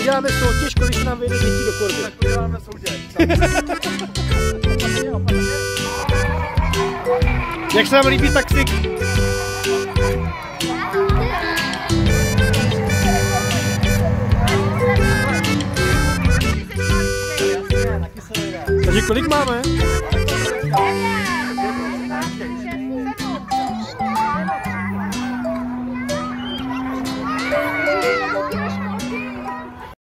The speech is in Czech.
uděláme soutěž, kolik se nám vyjde dětí do korby. Tak uděláme soutěž. Jak se nám líbí taxík? Takže kolik máme?